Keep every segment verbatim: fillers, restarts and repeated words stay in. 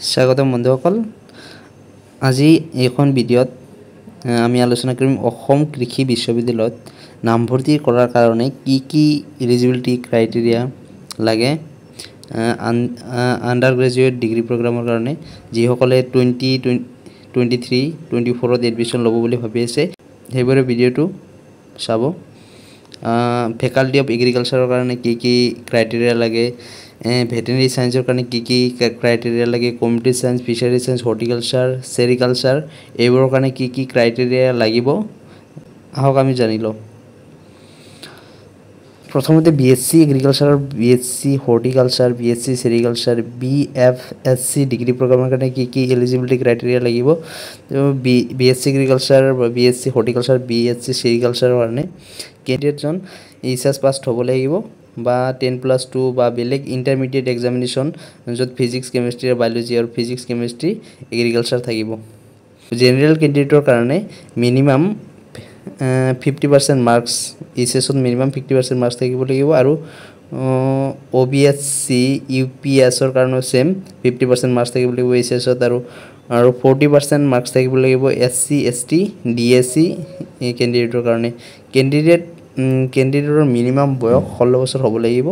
স্বাগতম বন্ধুসকল আজি এইখন ভিডিঅ'ত আমি আলোচনা কৰিম অসম কৃষি বিশ্ববিদ্যালয়ত নামভৰ্তি কৰাৰ কাৰণে কি কি এলিজিবিলিটি ক্ৰাইটেৰিয়া লাগে আন্ডাৰ গ্ৰেজুৱেট ডিগ্ৰী প্ৰগ্ৰামৰ কাৰণে যিসকলে টুৱেণ্টি টুৱেণ্টি থ্ৰী টুৱেণ্টি ফ'ৰত এডমিশ্যন ল'ব বুলি ভাবি আছে সেইবোৰে ভিডিঅ'টো চাব ফেকাল্টি অফ এগ্ৰিকালচাৰৰ কাৰণে কি কি ক্ৰাইটেৰিয়া লাগে ভেটেনেৰি সায়েন্সৰ কাৰণে কি কি ক্ৰাইটেৰিয়া লাগে community science fishery science horticulture sericulture এইবোৰৰ কাৰণে কি কি ক্ৰাইটেৰিয়া লাগিব আহক আমি জানি লওঁ প্ৰথমতে BSc agriculture BSc horticulture BSc sericulture BFSc degree প্ৰগ্ৰামৰ কাৰণে কি কি এলিজিবিলিটি ক্ৰাইটেৰিয়া লাগিব BSc agriculture BSc horticulture BSc সেৰিকালচাৰৰ কাৰণে কেণ্ডিডেটজন এইচএছ পাছ হ'ব লাগিব বা টেন প্লাছ টু বা বেলেগ ইণ্টাৰমিডিয়েট এক্সামিনেশ্যন য'ত ফিজিক্স কেমেষ্ট্ৰি আৰু বায়'লজি আৰু ফিজিক্স কেমেষ্ট্ৰি এগ্ৰিকালচাৰ থাকিব জেনেৰেল কেণ্ডিডেটৰ কাৰণে মিনিমাম ফিফটি পাৰ্চেণ্ট মাৰ্কছ এইচএছত মিনিমাম ফিফটি পাৰ্চেণ্ট মাৰ্কছ থাকিব লাগিব আৰু O' B S C U P এছৰ কাৰণেও ছেম ফিফটি পাৰ্চেণ্ট মাৰ্কছ থাকিব লাগিব এইচএছত আৰু আৰু ফৰ্টি পাৰ্চেণ্ট মাৰ্কছ থাকিব লাগিব S C S T D S C কেণ্ডিডেটৰ কাৰণে কেণ্ডিডেট কেণ্ডিডেটৰ মিনিমাম বয়স ষোল্ল বছৰ হ'ব লাগিব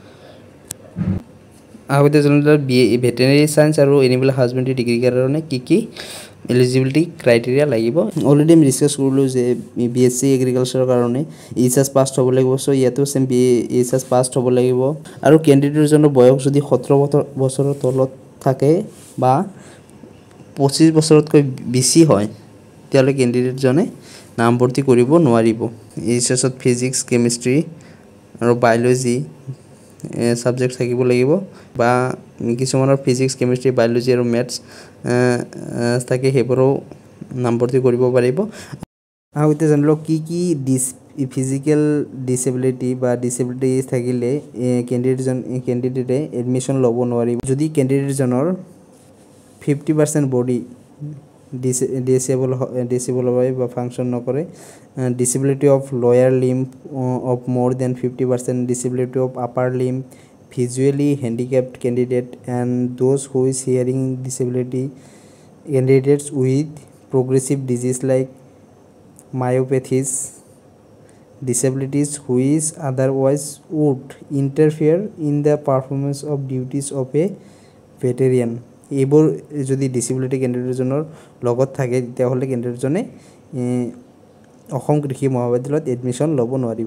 আগতে জনালে বি ভেটেনেৰি সায়েন্স আৰু এনিমেল হাজবেণ্ডাৰী ডিগ্ৰীৰ কাৰণে কি কি এলিজিবিলিটি ক্ৰাইটেৰিয়া লাগিব অলৰেডি আমি ডিছকাছ কৰিলোঁ যে বি এছ চি এগ্ৰিকালচাৰৰ কাৰণে এইচ এছ পাছ হ'ব লাগিব চ' ইয়াতো same B H S pass হ'ব লাগিব আৰু কেণ্ডিডেটজনৰ বয়স যদি সোতৰ বছৰৰ তলত থাকে বা পঁচিছ বছৰতকৈ বেছি হয় তেতিয়াহ'লে কেণ্ডিডেটজনে নামভৰ্তি কৰিব নোৱাৰিব এইচ এছত ফিজিক্স কেমেষ্ট্ৰি আৰু বায়'লজি সাবজেক্ট থাকিব লাগিব বা কিছুমানৰ ফিজিক্স কেমেষ্ট্ৰি বায়'লজি আৰু মেথছ থাকে সেইবোৰো নামভৰ্তি কৰিব পাৰিব আৰু এতিয়া জানিলোঁ কি কি ডিছ ফিজিকেল ডিছেবিলিটি বা ডিছেবিলিটি থাকিলে কেণ্ডিডেটজন কেণ্ডিডেটে এডমিশ্যন ল'ব নোৱাৰিব যদি কেণ্ডিডেটজনৰ fifty percent body dis disabled disabled হয় বা ফাংচন নকৰে disability of lower limb of more than fifty percent disability of upper limb visually handicapped candidate and those who is hearing disability candidates with progressive disease like myopathies disabilities which otherwise would interfere in the performance of duties of a veteran এইবোৰ যদি disability কেণ্ডিডেটজনৰ লগত থাকে তেতিয়াহ'লে কেণ্ডিডেটজনে অসম কৃষি মহাবিদ্যালয়ত admission ল'ব নোৱাৰিব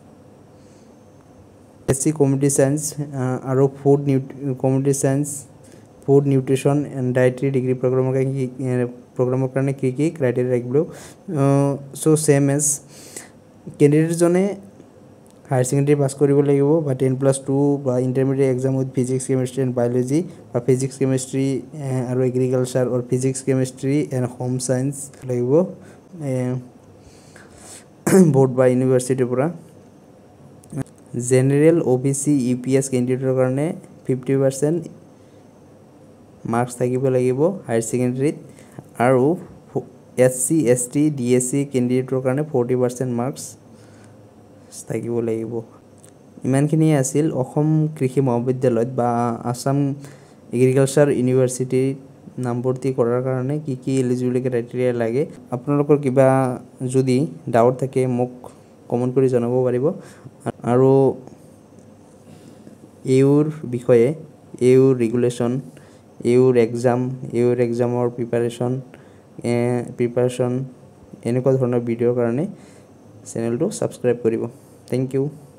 SC community science আৰু food community science food nutrition and dietary degree প্ৰগ্ৰামৰ কাৰণে কি প্ৰগ্ৰামৰ কাৰণে কি কি ক্ৰাইটেৰিয়া লাগিব চ' ছেম এজ কেণ্ডিডেটজনে হায়াৰ ছেকেণ্ডেৰী পাছ কৰিব লাগিব বা টেন প্লাছ টু বা intermediate exam with physics chemistry and biology বা ফিজিক্স কেমেষ্ট্ৰি আৰু agriculture or physics chemistry and home science লাগিব বৰ্ড বা ইউনিভাৰ্চিটিৰ পৰা general O' B C U P S কেণ্ডিডেটৰ কাৰণে ফিফটি পাৰ্চেণ্ট মাৰ্কছ থাকিব লাগিব হায়াৰ ছেকেণ্ডেৰীত আৰু S C S T D S C কেণ্ডিডেটৰ কাৰণে ফৰ্টি পাৰ্চেণ্ট মাৰ্কছ থাকিব লাগিব ইমানখিনিয়ে আছিল অসম কৃষি মহাবিদ্যালয়ত বা আসাম এগ্ৰিকালচাৰ ইউনিভাৰ্চিটিত নামভৰ্তি কৰাৰ কাৰণে কি কি এলিজিবিলিটি ক্ৰাইটেৰিয়া লাগে আপোনালোকৰ কিবা যদি ডাউট থাকে মোক কমেণ্ট কৰি জনাব পাৰিব আৰু এইৰ বিষয়ে এইৰ ৰেগুলেশ্যন এইৰ এক্সাম এইৰ এক্সামৰ প্ৰিপাৰেশ্যন প্ৰিপাৰেশ্যন এনেকুৱা ধৰণৰ ভিডিঅ'ৰ কাৰণে চেনেলটো ছাবস্ক্ৰাইব কৰিব থেংক ইউ